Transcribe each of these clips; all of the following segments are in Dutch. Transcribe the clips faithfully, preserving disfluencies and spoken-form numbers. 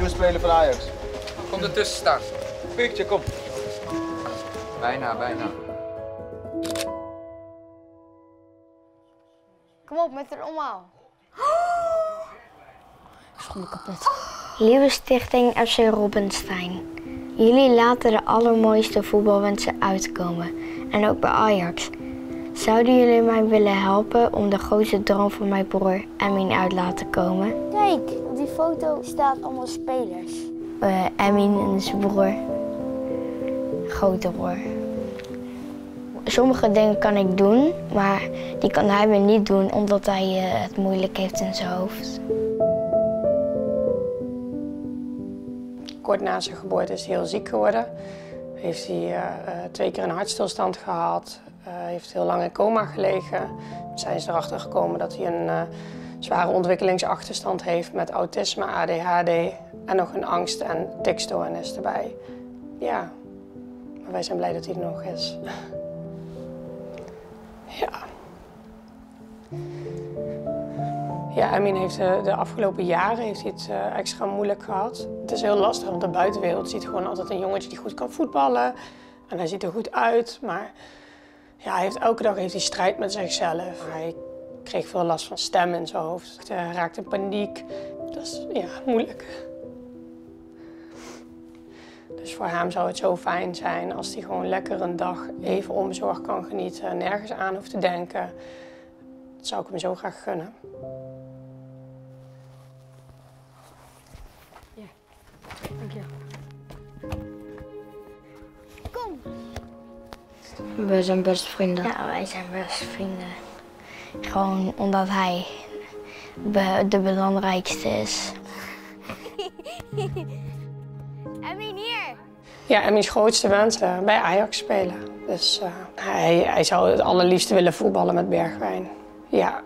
nieuwe speler van Ajax. Kom ertussen staan. Picture, kom. Bijna, bijna. Kom op met er omhaal. Schoenen kapot. Lieve Stichting F C Robbenstein. Jullie laten de allermooiste voetbalwensen uitkomen. En ook bij Ajax. Zouden jullie mij willen helpen om de grootste droom van mijn broer Emin uit te laten komen? Kijk, op die foto staan allemaal spelers. Uh, Emin en zijn broer. Grote broer. Sommige dingen kan ik doen, maar die kan hij weer niet doen omdat hij uh, het moeilijk heeft in zijn hoofd. Kort na zijn geboorte is hij heel ziek geworden. Heeft hij uh, uh, twee keer een hartstilstand gehad. Uh, heeft heel lang in coma gelegen. Toen zijn ze erachter gekomen dat hij een uh, zware ontwikkelingsachterstand heeft met autisme, A D H D en nog een angst- en tikstoornis erbij. Ja, maar wij zijn blij dat hij er nog is. Ja. Ja, Emin heeft de, de afgelopen jaren heeft hij het uh, extra moeilijk gehad. Het is heel lastig, want de buitenwereld ziet gewoon altijd een jongetje die goed kan voetballen. En hij ziet er goed uit, maar ja, hij heeft, elke dag heeft hij strijd met zichzelf. Hij kreeg veel last van stem in zijn hoofd. Hij raakte in paniek. Dat is ja, moeilijk. Dus voor hem zou het zo fijn zijn als hij gewoon lekker een dag even onbezorgd kan genieten. Nergens aan hoeft te denken. Dat zou ik hem zo graag gunnen. Ja, dankjewel. Kom. We zijn beste vrienden. Ja, wij zijn beste vrienden. Gewoon omdat hij be de belangrijkste is. Emin, hier! Ja, Emin's grootste wens uh, bij Ajax spelen. Dus uh, hij, hij zou het allerliefste willen voetballen met Bergwijn. Ja.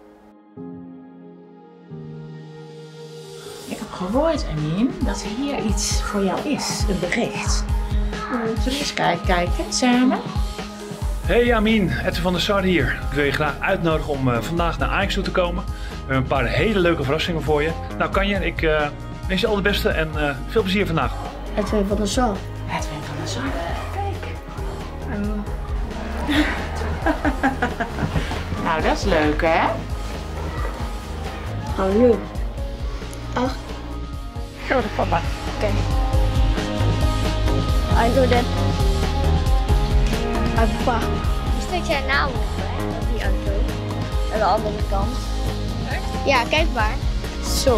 Ik heb gehoord, Emin, dat er hier iets voor jou is, een bericht. Zullen we eens kijken, kijken samen? Hey Amin, Edwin van der Sar hier. Ik wil je graag uitnodigen om uh, vandaag naar Ajax toe te komen. We hebben een paar hele leuke verrassingen voor je. Nou kan je, ik uh, wens je al het beste en uh, veel plezier vandaag. Edwin van der Sar. Edwin van der Sar. Kijk. Um. Nou, dat is leuk, hè? Gaan we nu? Ach. Grote papa. Oké. I do that. Hi papa. Er staat zijn naam op, hè? Op die auto. Aan de andere kant. Echt? Ja, kijk maar. Zo.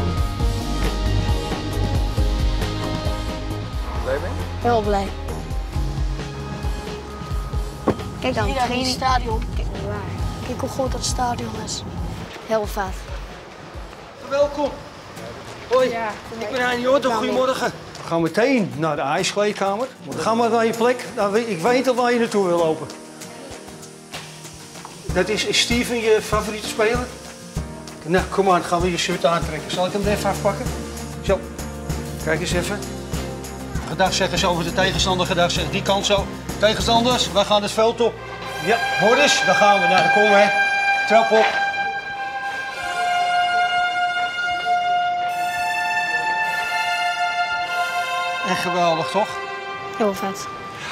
Blij mee? Heel blij. Kijk dan, het hele stadion. Kijk niet waar. Kijk hoe groot dat stadion is. Heel vet. Welkom. Hoi, Ja, ik ben Hein Jordan. Goedemorgen. We gaan meteen naar de ijskleedkamer. Ga maar naar je plek. Nou, ik weet al waar je naartoe wil lopen. Dat is, is Steven je favoriete speler? Nou, kom maar, gaan we je shirt aantrekken. Zal ik hem er even afpakken? Zo, kijk eens even. Gedag zeggen ze over de tegenstander, gedag zeggen die kant zo. Tegenstanders, wij gaan het veld op. Ja, hoor eens, daar gaan we. Nou, daar komen we. Trap op. Echt geweldig, toch? Heel vet.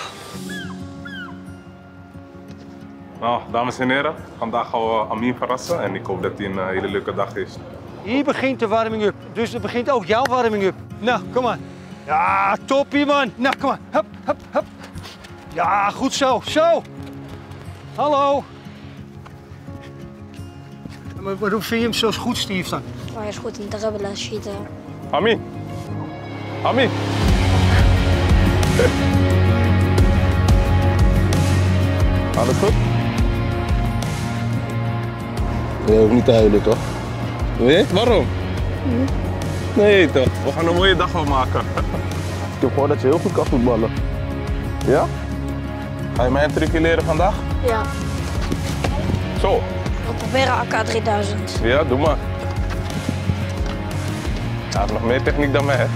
Nou, dames en heren, vandaag gaan we Amin verrassen en ik hoop dat hij een uh, hele leuke dag heeft. Hier begint de warming-up, dus er begint ook jouw warming-up. Nou, kom maar. Ja, toppie man. Nou, kom maar. Hup, hup, hup. Ja, goed zo. Zo. Hallo. Maar waarom vind je hem zo goed, Steve, dan? Maar hij is goed in dribbelen, schieten. Amin. Amin. Alles goed? Je hoeft niet te huilen, toch? Nee? Waarom? Nee. Nee toch, we gaan een mooie dag van maken. Ik heb gehoord dat je heel goed kan voetballen. Ja? Ga je mij een trucje leren vandaag? Ja. Zo. We proberen A K drieduizend. Ja, doe maar. Hij heeft nog meer techniek dan mij, hè?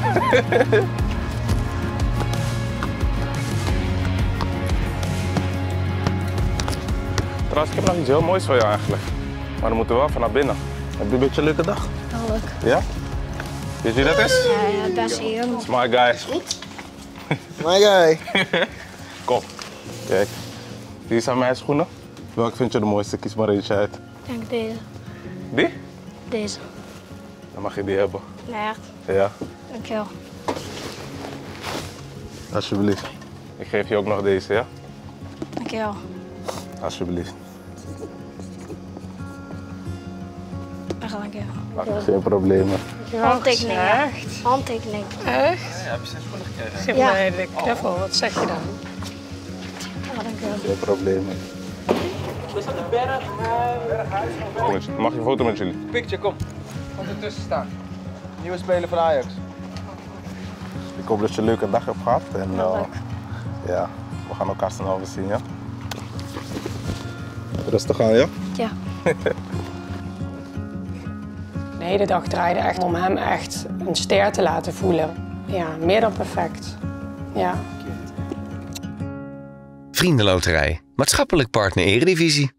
Trouwens, ik heb nog iets heel moois voor jou eigenlijk. Maar dan moeten we wel van naar binnen. Heb je een beetje een leuke dag? Heel leuk. Ja? Weet je wie dat is? Ja, ja, dat is hier. Dat is my guy. My guy. Kom, kijk. Hier zijn mijn schoenen. Welke vind je de mooiste? Kies maar eentje uit. Ik denk deze. Die? Deze. Dan mag je die hebben. Nee, echt. Ja, Dankjewel. alsjeblieft. Ik geef je ook nog deze, ja? Dankjewel. Alsjeblieft. Echt dankjewel. Geen problemen. Handtekening. Handtekening. Echt? Ja, heb je zes schoenen gekregen? Geef Ja. mij de knuffel, wat zeg je dan? Ja, dankjewel. Geen problemen. Mag je een foto met jullie? Picture, kom. Komt ertussen staan. Nieuwe speler van Ajax. Ik hoop dat je een leuke dag hebt gehad. En uh, ja, we gaan elkaar snel weer zien, ja? Rustig aan, ja? Ja. De hele dag draaide echt om hem echt een ster te laten voelen. Ja, meer dan perfect. Ja. Vriendenloterij. Maatschappelijk partner Eredivisie.